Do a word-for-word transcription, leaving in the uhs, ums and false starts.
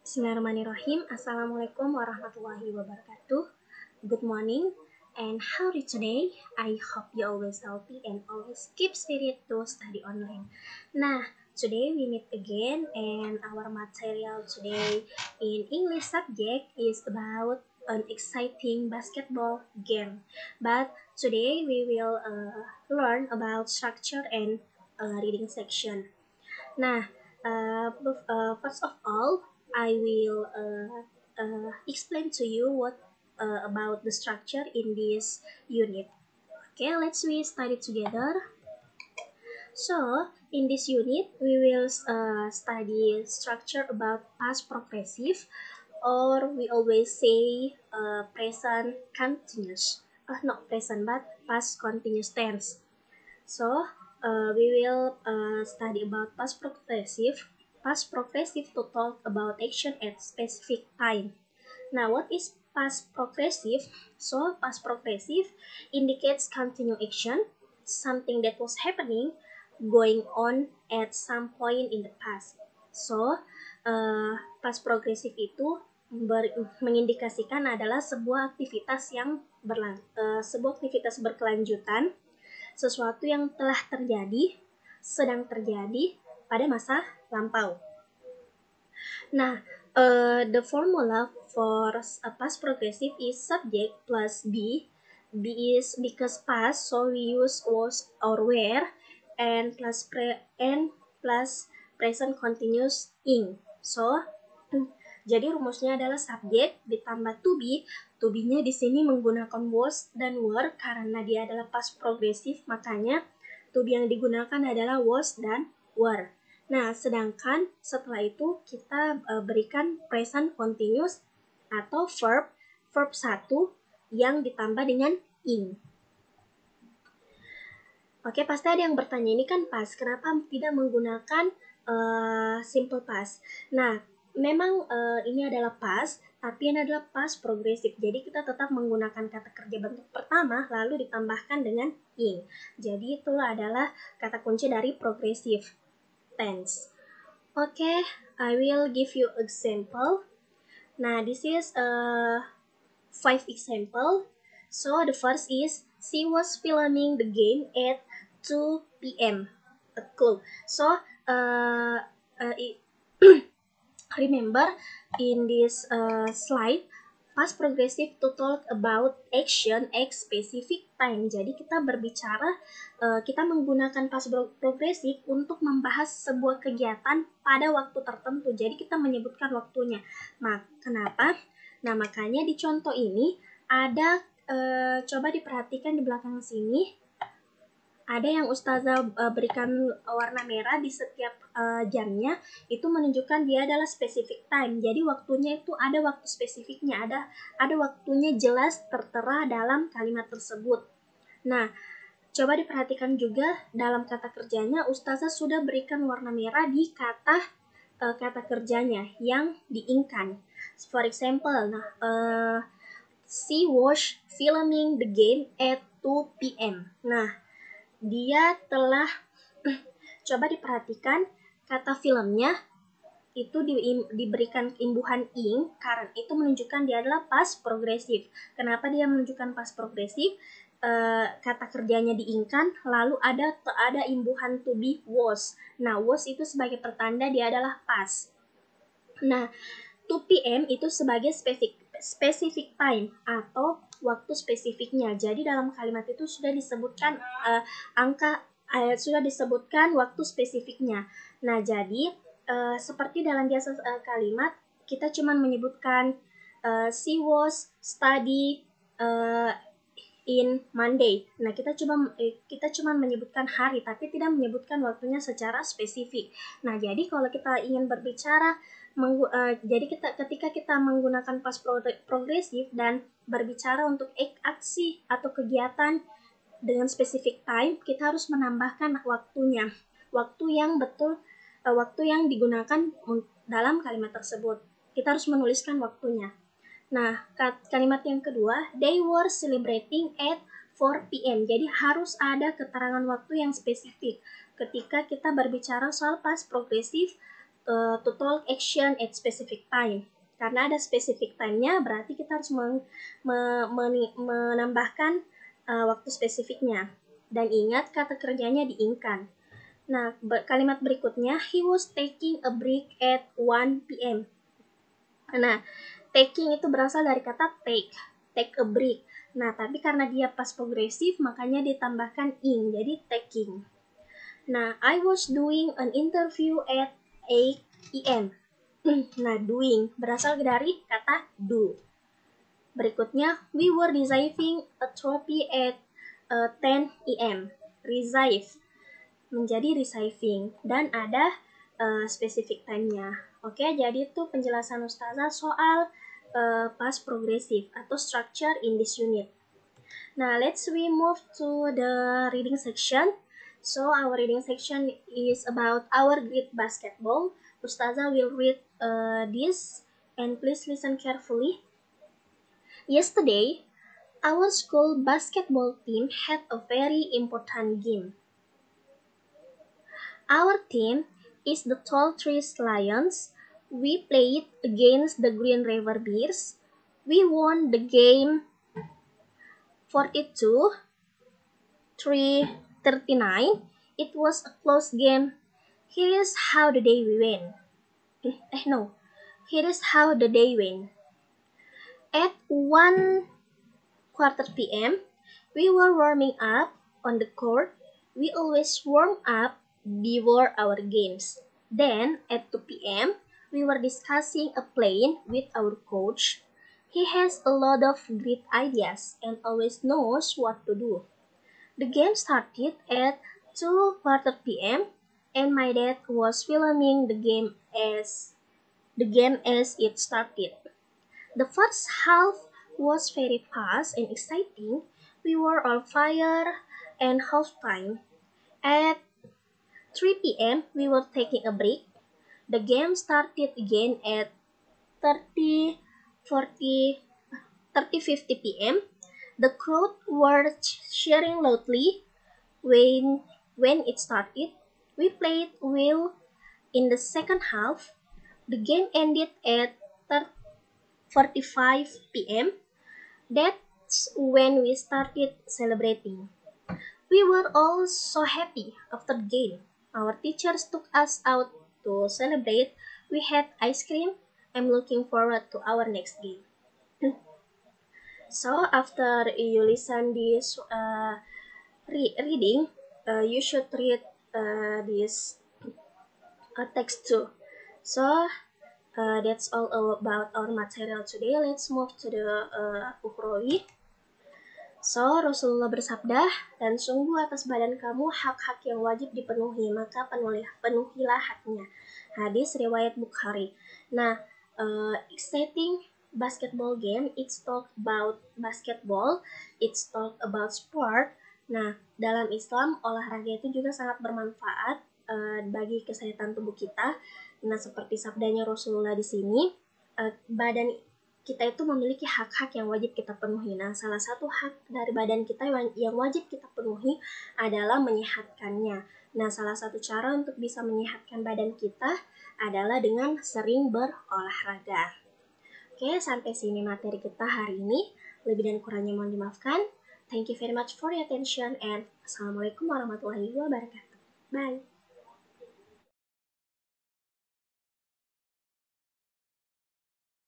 Bismillahirrahmanirrahim. Assalamualaikum warahmatullahi wabarakatuh. Good morning and how are you today? I hope you always healthy and always keep spirit to study online. Nah, today we meet again and our material today in English subject is about an exciting basketball game. But today we will uh, learn about structure and uh, reading section. Nah, uh, bef- uh, first of all, I will uh, uh, explain to you what uh, about the structure in this unit. Okay, let's we study together. So, in this unit, we will uh, study structure about past progressive, or we always say uh, present continuous. Uh, not present, but past continuous tense. So, uh, we will uh, study about past progressive. Past progressive to talk about action at specific time. Now, what is past progressive? So, past progressive indicates continued action, something that was happening, going on at some point in the past. So, uh, past progressive itu ber- mengindikasikan adalah sebuah aktivitas yang berlang- uh, sebuah aktivitas berkelanjutan, sesuatu yang telah terjadi, sedang terjadi pada masa lampau. Nah, uh, the formula for a past progressive is subject plus be. Be is because past, so we use was or were, and plus pre and plus present continuous ing. So, jadi rumusnya adalah subject ditambah to be. To be-nya di sini menggunakan was dan were karena dia adalah past progressive, makanya to be yang digunakan adalah was dan were. Nah, sedangkan setelah itu kita uh, berikan present continuous atau verb verb satu yang ditambah dengan ing. Oke, pasti ada yang bertanya, ini kan past, kenapa tidak menggunakan uh, simple past? Nah, memang uh, ini adalah past, tapi ini adalah past progressive. Jadi kita tetap menggunakan kata kerja bentuk pertama lalu ditambahkan dengan ing. Jadi itulah adalah kata kunci dari progressive tense. Oke, okay, I will give you example. Nah, this is a uh, five example. So the first is she was filming the game at two p m A club. So uh, uh, remember in this uh, slide past progressive to talk about action at specific time. Jadi kita berbicara, uh, kita menggunakan past progressive untuk membahas sebuah kegiatan pada waktu tertentu. Jadi kita menyebutkan waktunya. Nah, kenapa? Nah, makanya di contoh ini ada, uh, coba diperhatikan di belakang sini. Ada yang Ustazah uh, berikan warna merah di setiap uh, jamnya, itu menunjukkan dia adalah specific time. Jadi waktunya itu ada waktu spesifiknya, ada ada waktunya jelas tertera dalam kalimat tersebut. Nah, coba diperhatikan juga dalam kata kerjanya, Ustazah sudah berikan warna merah di kata uh, kata kerjanya yang diingkan. For example, nah, uh, she was filming the game at two p m Nah, dia telah coba diperhatikan kata filmnya itu di, diberikan imbuhan ing karena itu menunjukkan dia adalah past progressive. Kenapa dia menunjukkan past progressive? E, kata kerjanya diingkan, lalu ada ada imbuhan to be was. Nah, was itu sebagai pertanda dia adalah past. Nah, two p m itu sebagai specific specific time atau waktu spesifiknya. Jadi dalam kalimat itu sudah disebutkan uh, angka uh, sudah disebutkan waktu spesifiknya. Nah, jadi uh, seperti dalam biasa uh, kalimat kita cuma menyebutkan uh, she was study uh, in Monday. Nah, kita cuma eh, kita cuma menyebutkan hari tapi tidak menyebutkan waktunya secara spesifik. Nah, jadi kalau kita ingin berbicara Menggu, uh, jadi kita ketika kita menggunakan past progresif dan berbicara untuk aksi atau kegiatan dengan specific time, kita harus menambahkan waktunya, waktu yang betul, uh, waktu yang digunakan dalam kalimat tersebut. Kita harus menuliskan waktunya. Nah, kalimat yang kedua, they were celebrating at four p m Jadi harus ada keterangan waktu yang spesifik ketika kita berbicara soal past progresif uh, to talk action at specific time. Karena ada specific time-nya, berarti kita harus men me me menambahkan uh, waktu spesifiknya. Dan ingat kata kerjanya diinkan. Nah, kalimat berikutnya, he was taking a break at one p m Nah, taking itu berasal dari kata take, take a break. Nah, tapi karena dia past progresif, makanya ditambahkan ing, jadi taking. Nah, I was doing an interview at eight p m Nah, doing berasal dari kata do. Berikutnya, we were receiving a trophy at uh, ten a m Receive menjadi receiving dan ada uh, specific time-nya. Oke, jadi itu penjelasan Ustazah soal uh, past progressive atau structure in this unit. Now, let's we move to the reading section. So, our reading section is about our grade basketball. Ustazah will read uh, this and please listen carefully. Yesterday, our school basketball team had a very important game. Our team is the Tall Trees Lions. We played against the Green River Bears. We won the game forty-two three thirty-nine. It was a close game. Here is how the day we win. Eh, no. Here is how the day went. At one quarter p m, we were warming up on the court. We always warm up before our games. Then, at two p m, we were discussing a plan with our coach. He has a lot of great ideas and always knows what to do. The game started at two quarter p m and my dad was filming the game as the game as it started. The first half was very fast and exciting. We were on fire and halftime. At three p m we were taking a break. The game started again at thirty forty thirty fifty p m The crowd were cheering loudly when when it started. We played well in the second half. The game ended at forty-five p m That's when we started celebrating. We were all so happy after the game. Our teachers took us out to celebrate. We had ice cream. I'm looking forward to our next game. So after you listen this uh, re- reading, uh, you should read uh, this uh, text too. So uh, that's all about our material today. Let's move to the uh, Ukhrawi. So, Rasulullah bersabda, dan sungguh atas badan kamu hak-hak yang wajib dipenuhi, maka penuhi, penuhilah haknya. Hadis riwayat Bukhari. Nah, uh, exciting basketball game, it's talk about basketball, it's talk about sport. Nah, dalam Islam, olahraga itu juga sangat bermanfaat uh, bagi kesehatan tubuh kita. Nah, seperti sabdanya Rasulullah di sini, uh, badan kita itu memiliki hak-hak yang wajib kita penuhi. Nah, salah satu hak dari badan kita yang wajib kita penuhi adalah menyehatkannya. Nah, salah satu cara untuk bisa menyehatkan badan kita adalah dengan sering berolahraga. Oke, sampai sini materi kita hari ini. Lebih dan kurangnya mohon dimaafkan. Thank you very much for your attention and Assalamualaikum warahmatullahi wabarakatuh. Bye.